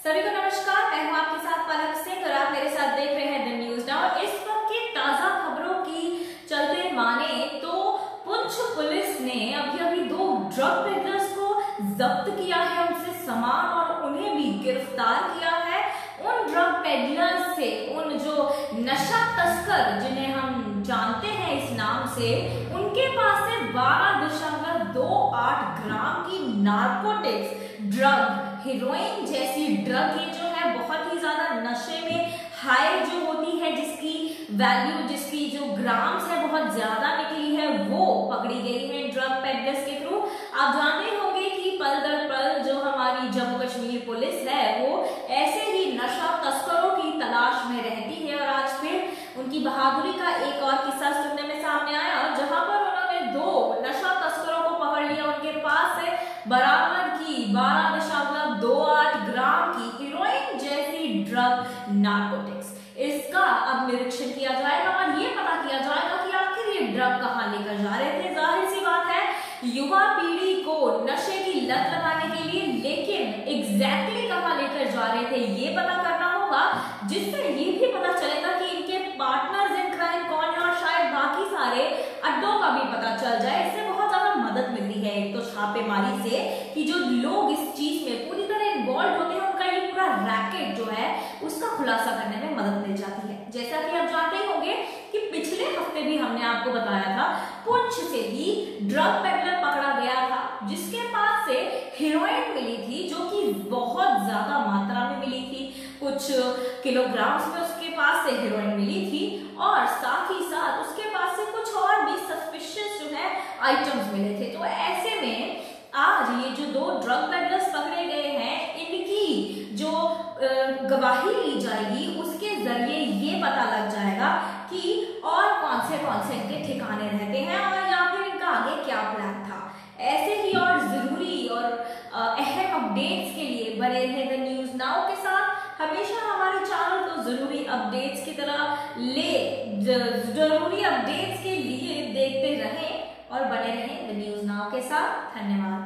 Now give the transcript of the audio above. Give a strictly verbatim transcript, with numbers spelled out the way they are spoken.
सभी को नमस्कार, मैं हूं आपके साथ पलक सिंह और आप मेरे साथ देख रहे हैं द न्यूज नाउ। इस वक्त की ताजा खबरों की चलते माने तो पुंछ पुलिस ने अभी अभी दो ड्रग पेडलर्स को जब्त किया है, उनसे सामान और उन्हें भी गिरफ्तार किया है। उन ड्रग पेडलर्स से, उन जो नशा तस्कर जिन्हें हम जानते हैं इस नाम से, उनके पास से बारह दशमलव दो आठ ग्राम की नार्कोटिक्स ड्रग, हीरोइन जैसी ड्रग, ये जो है बहुत ही ज्यादा नशे में हाई जो होती है, जिसकी वैल्यू, जिसकी जो ग्राम्स है बहुत ज्यादा निकली है, वो पकड़ी गई है ड्रग पेडलर्स के थ्रू। आप जानते होंगे कि पल दर पल जो हमारी जम्मू कश्मीर पुलिस है वो ऐसे ही नशा तस्करों की तलाश में रहती है, और आज फिर उनकी बहादुरी का एक और किस्सा सुनने में सामने आया, जहां पर उन्होंने दो नशा तस्करों को पकड़ लिया। उनके पास से बरामद की बारह दशमलव दो आठ ग्राम की हीरोइन जैसी ड्रग नार्कोटिक्स। इसका अब निरीक्षण किया जाएगा और ये पता किया जाएगा कि आखिर ये ड्रग कहां लेकर जा रहे थे। जाहिर सी बात है, युवा पीढ़ी को नशे की लत लगाने के लिए, लेकिन एग्जैक्टली कहां लेकर जा रहे थे ये पता करना होगा, जिससे ये भी पता चलेगा कि इनके पार्टनर्स इन क्राइम कौन है, और शायद बाकी सारे अड्डों का भी पता चल जाए। इससे बहुत ज्यादा मदद मिलती है एक तो छापेमारी से, कि जो लोग इस चीज में पूरी तरह इन्वॉल्व होते हैं, उनका ये पूरा रैकेट जो है उसका खुलासा करने में मदद मिल जाती है। जैसा कि आप जानते ही होंगे कि पिछले हफ्ते भी हमने आपको बताया था, पुंछ से ही ड्रग पेडलर पकड़ा गया था, जिसके पास से हीरोइन मिली थी, जो कि बहुत ज्यादा मात्रा में मिली थी, कुछ किलोग्राम्स में उसके पास से हीरोइन मिली थी, और साथ ही साथ उसके पास से कुछ और भी सस्पिशियस जो है आइटम्स मिले थे। तो ऐसे में आज ये जो दो ड्रग पेडलर्स पकड़े गए हैं, इनकी जो गवाही ली जाएगी, उसके जरिए ये पता लग जाएगा कि और कौन से कौन से इनके ठिकाने रहते हैं, और या फिर इनका आगे क्या प्लान था। ऐसे ही और जरूरी और अहम अपडेट्स के लिए बने रहे द न्यूज नाउ के साथ। हमेशा हमारे चैनल को जरूरी अपडेट्स की तरह ले जरूरी अपडेट्स के लिए देखते रहें और बने रहें द न्यूज नाउ के साथ। धन्यवाद।